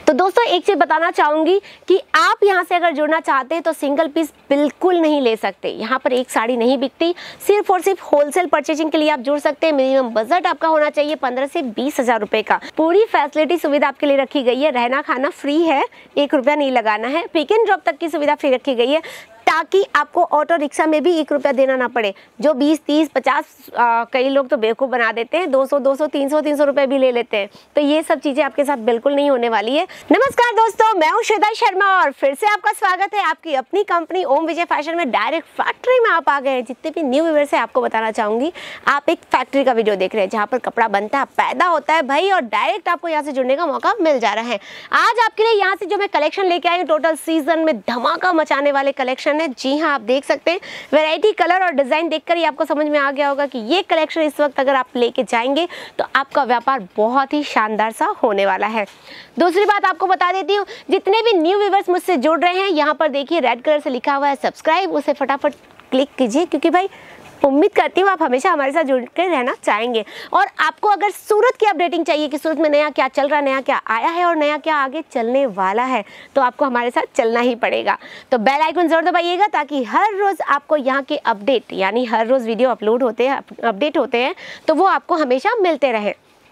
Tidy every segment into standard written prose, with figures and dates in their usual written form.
तो दोस्तों एक चीज़ बताना चाहूँगी कि आप यहाँ से अगर जुड़ना चाहते हैं तो सिंगल पीस बिल्कुल नहीं ले सकते। यहाँ पर एक साड़ी नहीं बिकती, सिर्फ और सिर्फ होलसेल परचेजिंग के लिए आप जुड़ सकते हैं। मिनिमम बजट आपका होना चाहिए 15 से 20 हज़ार रुपये का। पूरी फैसिलिटी सुविधा आपके लिए रखी गई है। रहना खाना फ्री है, 1 रुपया नहीं लगाना है। पिक एंड ड्रॉप तक की सुविधा फ्री रखी गई है ताकि आपको ऑटो रिक्शा में भी 1 रुपया देना ना पड़े। जो 20, 30, 50 कई लोग तो बेवकूफ़ बना देते हैं, 200, 300 रुपए भी ले लेते हैं। तो ये सब चीज़ें आपके साथ बिल्कुल नहीं होने वाली है। नमस्कार दोस्तों, मैं हूँ श्वेता शर्मा और फिर से आपका स्वागत है आपकी अपनी कंपनी ओम विजय फैशन में। डायरेक्ट फैक्ट्री में आप आ गए हैं। जितने भी न्यू व्यूअर्स हैं आपको बताना चाहूँगी, आप एक फैक्ट्री का वीडियो देख रहे हैं जहाँ पर कपड़ा बनता है, पैदा होता है भाई, और डायरेक्ट आपको यहाँ से जुड़ने का मौका मिल जा रहा है। आज आपके लिए यहाँ से जो मैं कलेक्शन लेके आई हूँ, टोटल सीजन में धमाका मचाने वाले कलेक्शन है। जी हाँ, आप देख सकते हैं वैरायटी, कलर और डिजाइन देखकर ही आपको समझ में आ गया होगा कि ये कलेक्शन इस वक्त अगर आप लेके जाएंगे तो आपका व्यापार बहुत ही शानदार सा होने वाला है। दूसरी बात आपको बता देती हूँ, जितने भी न्यू व्यूअर्स मुझसे जुड़ रहे हैं, यहाँ पर देखिए रेड कलर से लिखा हुआ है सब्सक्राइब, उसे फटाफट क्लिक कीजिए क्योंकि भाई उम्मीद करती हूँ आप हमेशा हमारे साथ जुड़ कर रहना चाहेंगे। और आपको अगर सूरत की अपडेटिंग चाहिए कि सूरत में नया क्या चल रहा है, नया क्या आया है और नया क्या आगे चलने वाला है, तो आपको हमारे साथ चलना ही पड़ेगा। तो बेल आइकन जरूर दबाइएगा ताकि हर रोज़ आपको यहाँ के अपडेट, यानी हर रोज़ वीडियो अपलोड होते हैं, अपडेट होते हैं, तो वो आपको हमेशा मिलते रहे।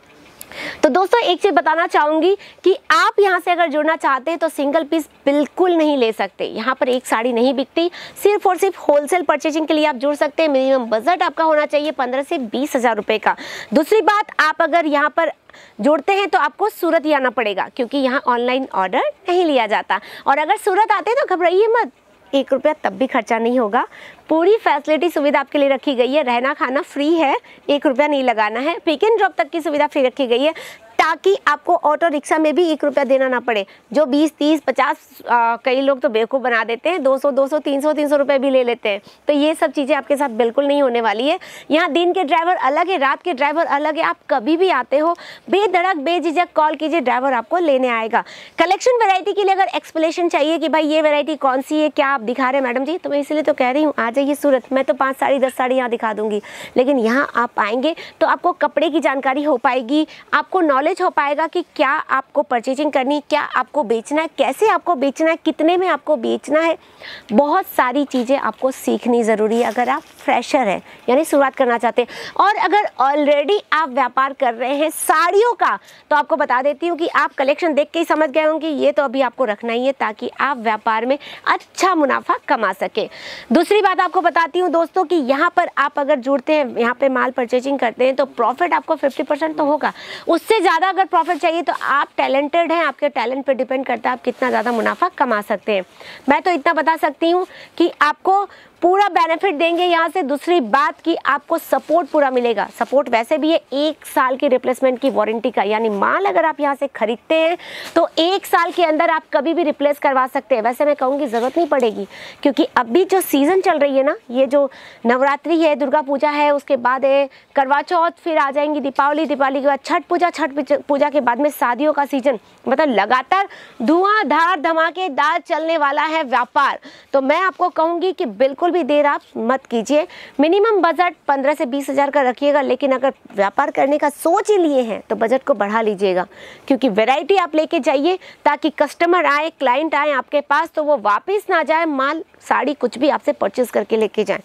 तो दोस्तों एक चीज़ बताना चाहूँगी कि आप यहाँ से अगर जुड़ना चाहते हैं तो सिंगल पीस बिल्कुल नहीं ले सकते। यहाँ पर एक साड़ी नहीं बिकती, सिर्फ और सिर्फ होलसेल परचेजिंग के लिए आप जुड़ सकते हैं। मिनिमम बजट आपका होना चाहिए 15 से 20 हज़ार रुपये का। दूसरी बात, आप अगर यहाँ पर जुड़ते हैं तो आपको सूरत ही आना पड़ेगा क्योंकि यहाँ ऑनलाइन ऑर्डर नहीं लिया जाता। और अगर सूरत आते हैं तो घबराइए मत, 1 रुपया तब भी खर्चा नहीं होगा। पूरी फैसिलिटी सुविधा आपके लिए रखी गई है। रहना खाना फ्री है, 1 रुपया नहीं लगाना है। पिक एंड ड्रॉप तक की सुविधा फ्री रखी गई है ताकि आपको ऑटो रिक्शा में भी 1 रुपया देना ना पड़े। जो 20, 30, 50 कई लोग तो बेवकूफ़ बना देते हैं, 200, 300 रुपए भी ले लेते हैं। तो ये सब चीज़ें आपके साथ बिल्कुल नहीं होने वाली है। यहाँ दिन के ड्राइवर अलग है, रात के ड्राइवर अलग है। आप कभी भी आते हो बेधड़क बेझिझक कॉल कीजिए, ड्राइवर आपको लेने आएगा। कलेक्शन वैरायटी के लिए अगर एक्सप्लेनेशन चाहिए कि भाई ये वैरायटी कौन सी है, क्या आप दिखा रहे हैं मैडम जी, तो मैं इसलिए तो कह रही हूँ आ जाइए सूरत। मैं तो 5 साड़ी 10 साड़ी यहाँ दिखा दूँगी, लेकिन यहाँ आप आएंगे तो आपको कपड़े की जानकारी हो पाएगी, आपको नॉलेज हो पाएगा कि क्या आपको परचेजिंग करनी, क्या आपको बेचना है, कैसे आपको बेचना है, कितने में आपको बेचना है। बहुत सारी चीज़ें आपको सीखनी ज़रूरी है अगर आप फ्रेशर हैं, यानी शुरुआत करना चाहते हैं। और अगर ऑलरेडी आप व्यापार कर रहे हैं साड़ियों का, तो आपको बता देती हूँ कि आप कलेक्शन देख के ही समझ गए होंगे ये तो अभी आपको रखना ही है ताकि आप व्यापार में अच्छा मुनाफा कमा सके। दूसरी बात आपको बताती हूँ दोस्तों कि यहाँ पर आप अगर जुड़ते हैं, यहाँ पे माल परचेजिंग करते हैं तो प्रॉफिट आपको 50% तो होगा। उससे ज़्यादा अगर प्रॉफिट चाहिए तो आप टैलेंटेड हैं, आपके टैलेंट पे डिपेंड करता है आप कितना ज़्यादा मुनाफा कमा सकते हैं। मैं तो इतना बता सकती हूँ कि आपको पूरा बेनिफिट देंगे यहाँ से। दूसरी बात कि आपको सपोर्ट पूरा मिलेगा। सपोर्ट वैसे भी है 1 साल की रिप्लेसमेंट की वारंटी का, यानी माल अगर आप यहाँ से खरीदते हैं तो 1 साल के अंदर आप कभी भी रिप्लेस करवा सकते हैं। वैसे मैं कहूँगी ज़रूरत नहीं पड़ेगी क्योंकि अभी जो सीज़न चल रही है ना, ये जो नवरात्रि है, दुर्गा पूजा है, उसके बाद है करवा चौथ, फिर आ जाएंगी दीपावली, दीपावली के बाद छठ पूजा, छठ पूजा के बाद में शादियों का सीजन, मतलब लगातार धुआंधार धमाकेदार चलने वाला है व्यापार। तो मैं आपको कहूँगी कि बिल्कुल भी देर आप मत कीजिए। मिनिमम बजट 15 से 20 हज़ार का रखिएगा, लेकिन अगर व्यापार करने का सोच ही लिए हैं तो बजट को बढ़ा लीजिएगा क्योंकि वैरायटी आप लेके जाइए ताकि कस्टमर आए, क्लाइंट आए आपके पास तो वो वापस ना जाए, माल साड़ी कुछ भी आपसे परचेज करके लेके जाए।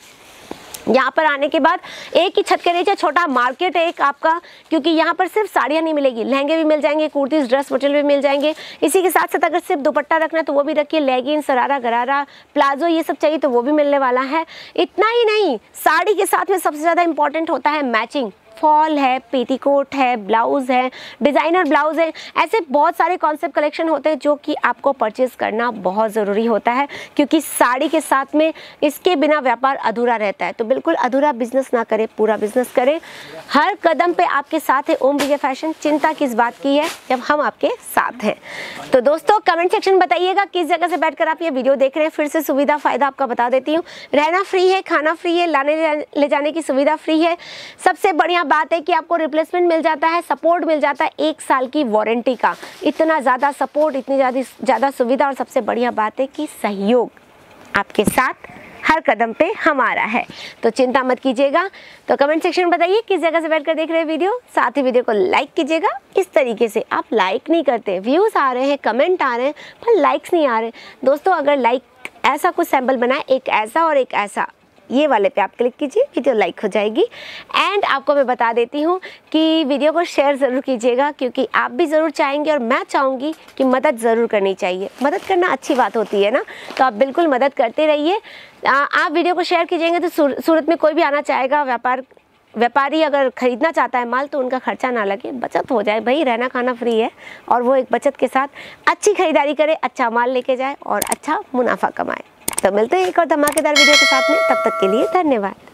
यहाँ पर आने के बाद एक ही छत के नीचे छोटा मार्केट है एक आपका, क्योंकि यहाँ पर सिर्फ साड़ियाँ नहीं मिलेगी, लहंगे भी मिल जाएंगे, कुर्तीज़, ड्रेस मटेरियल भी मिल जाएंगे। इसी के साथ साथ अगर सिर्फ दुपट्टा रखना है तो वो भी रखिए, लेगिंग, सरारा, गरारा, प्लाजो, ये सब चाहिए तो वो भी मिलने वाला है। इतना ही नहीं, साड़ी के साथ में सबसे ज़्यादा इंपॉर्टेंट होता है मैचिंग। फॉल है, पेटीकोट है, ब्लाउज़ है, डिज़ाइनर ब्लाउज़ है, ऐसे बहुत सारे कॉन्सेप्ट कलेक्शन होते हैं जो कि आपको परचेज़ करना बहुत ज़रूरी होता है क्योंकि साड़ी के साथ में इसके बिना व्यापार अधूरा रहता है। तो बिल्कुल अधूरा बिजनेस ना करें, पूरा बिजनेस करें। हर कदम पे आपके साथ है ओम विजय फैशन। चिंता किस बात की है जब हम आपके साथ हैं। तो दोस्तों कमेंट सेक्शन बताइएगा किस जगह से बैठकर आप ये वीडियो देख रहे हैं। फिर से सुविधा फ़ायदा आपका बता देती हूँ। रहना फ्री है, खाना फ्री है, लाने ले जाने की सुविधा फ्री है। सबसे बढ़िया बात है कि आपको रिप्लेसमेंट मिल जाता है, सपोर्ट मिल जाता है 1 साल की वारंटी का। इतना ज़्यादा सपोर्ट, इतनी ज़्यादा सुविधा और सबसे बढ़िया बात है कि सहयोग आपके साथ हर कदम पे हमारा है, तो चिंता मत कीजिएगा। तो कमेंट सेक्शन में बताइए किस जगह से बैठकर देख रहे हैं वीडियो। साथ ही वीडियो को लाइक कीजिएगा। इस तरीके से आप लाइक नहीं करते, व्यूज़ आ रहे हैं, कमेंट आ रहे हैं, पर लाइक्स नहीं आ रहे। दोस्तों अगर लाइक ऐसा कुछ सैम्पल बनाए, एक ऐसा और एक ऐसा, ये वाले पे आप क्लिक कीजिए, वीडियो लाइक हो जाएगी। एंड आपको मैं बता देती हूँ कि वीडियो को शेयर ज़रूर कीजिएगा, क्योंकि आप भी ज़रूर चाहेंगे और मैं चाहूँगी कि मदद ज़रूर करनी चाहिए। मदद करना अच्छी बात होती है ना, तो आप बिल्कुल मदद करते रहिए। आप वीडियो को शेयर कीजिएंगे तो सूरत में कोई भी आना चाहेगा, व्यापारी अगर ख़रीदना चाहता है माल, तो उनका खर्चा ना लगे, बचत हो जाए। भाई रहना खाना फ्री है, और वो एक बचत के साथ अच्छी खरीदारी करे, अच्छा माल लेके जाए और अच्छा मुनाफा कमाए। तो मिलते हैं एक और धमाकेदार वीडियो के साथ में, तब तक के लिए धन्यवाद।